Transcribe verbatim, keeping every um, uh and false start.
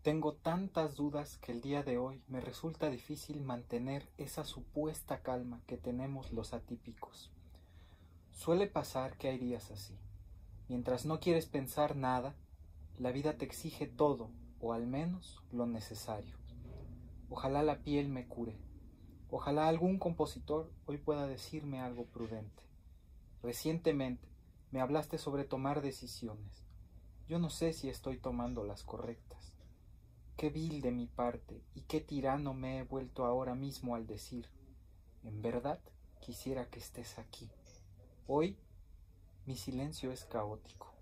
Tengo tantas dudas que el día de hoy me resulta difícil mantener esa supuesta calma que tenemos los atípicos. Suele pasar que hay días así. Mientras no quieres pensar nada, la vida te exige todo, o al menos lo necesario. Ojalá la piel me cure. Ojalá algún compositor hoy pueda decirme algo prudente. Recientemente me hablaste sobre tomar decisiones. Yo no sé si estoy tomando las correctas. Qué vil de mi parte y qué tirano me he vuelto ahora mismo al decir: en verdad quisiera que estés aquí. Hoy mi silencio es caótico.